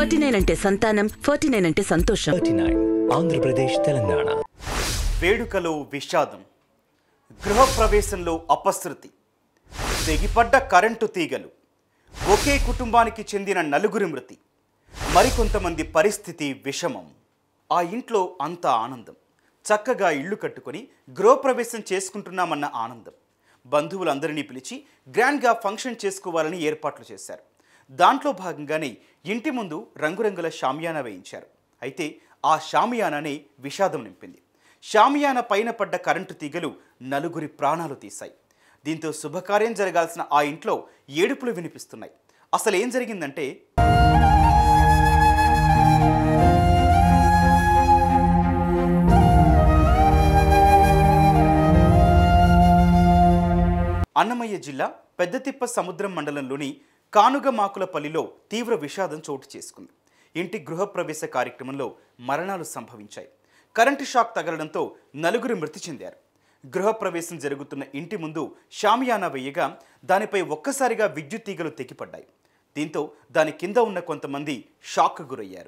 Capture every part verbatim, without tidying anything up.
Forty nine అంటే సంతానం, forty nine అంటే సంతోషం. Forty nine Andhra Pradesh, Telangana. వేడుకలో విషాదం, గృహప్రవేశంలో అపశృతి, తెగిపడ్డ కరెంటు తీగలు, ఒకే కుటుంబానికి చెందిన నలుగురి మృతి, మరికొంతమంది పరిస్థితి విషమం. ఆ ఇంట్లో అంత ఆనందం, చక్కగా ఇళ్లు కట్టుకొని గృహప్రవేశం చేసుకుంటున్నామన్న ఆనందం. బంధువులందరినీ పిలిచి గ్రాండ్గా ఫంక్షన్ చేసుకోవాలని ఏర్పాట్లు చేశారు. దాంట్లో భాగంగానే ఇంటి ముందు రంగురంగుల షామియానా వేయించారు. అయితే ఆ షామియానానే విషాదం నింపింది. షామియానా పైన పడ్డ కరెంటు తీగలు నలుగురి ప్రాణాలు తీశాయి. దీంతో శుభకార్యం జరగాల్సిన ఆ ఇంట్లో ఏడుపులు వినిపిస్తున్నాయి. అసలు ఏం జరిగిందంటే, అన్నమయ్య జిల్లా పెద్దతిప్ప సముద్రం మండలంలోని కానుగమాకులపల్లిలో తీవ్ర విషాదం చోటు చేసుకుంది. ఇంటి గృహప్రవేశ కార్యక్రమంలో మరణాలు సంభవించాయి. కరెంటు షాక్ తగలడంతో నలుగురు మృతి చెందారు. గృహప్రవేశం జరుగుతున్న ఇంటి ముందు షామియానా వేయగా దానిపై ఒక్కసారిగా విద్యుత్ తీగలు తెగిపడ్డాయి. దీంతో దాని కింద ఉన్న కొంతమంది షాక్ గురయ్యారు.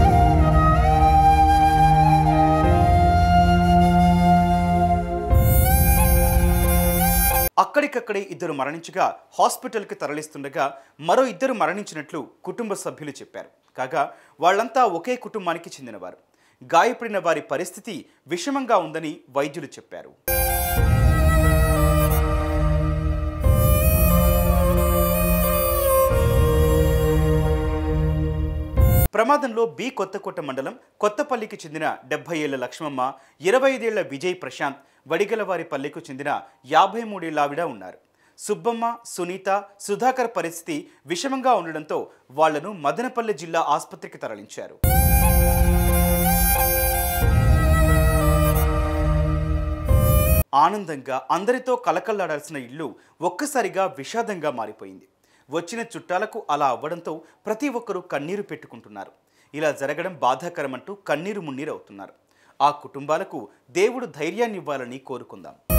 అక్కడికక్కడే ఇద్దరు మరణించగా హాస్పిటల్కి తరలిస్తుండగా మరో ఇద్దరు మరణించినట్లు కుటుంబ సభ్యులు చెప్పారు. కాగా వాళ్లంతా ఒకే కుటుంబానికి చెందినవారు. గాయపడిన వారి పరిస్థితి విషమంగా ఉందని వైద్యులు చెప్పారు. ప్రమాదంలో బి కొత్తకోట మండలం కొత్తపల్లికి చెందిన డెబ్బై ఏళ్ల లక్ష్మమ్మ, ఇరవై ఐదేళ్ల విజయ్ ప్రశాంత్, వడిగలవారి పల్లెకు చెందిన యాభై మూడేళ్ల ఆవిడ ఉన్నారు. సుబ్బమ్మ, సునీత, సుధాకర్ పరిస్థితి విషమంగా ఉండడంతో వాళ్లను మదనపల్లె జిల్లా ఆసుపత్రికి తరలించారు. ఆనందంగా అందరితో కలకల్లాడాల్సిన ఇల్లు ఒక్కసారిగా విషాదంగా మారిపోయింది. వచ్చిన చుట్టాలకు అలా అవ్వడంతో ప్రతి ఒక్కరూ కన్నీరు పెట్టుకుంటున్నారు. ఇలా జరగడం బాధాకరమంటూ కన్నీరు మున్నీరు అవుతున్నారు. ఆ కుటుంబాలకు దేవుడు ధైర్యాన్ని ఇవ్వాలని కోరుకుందాం.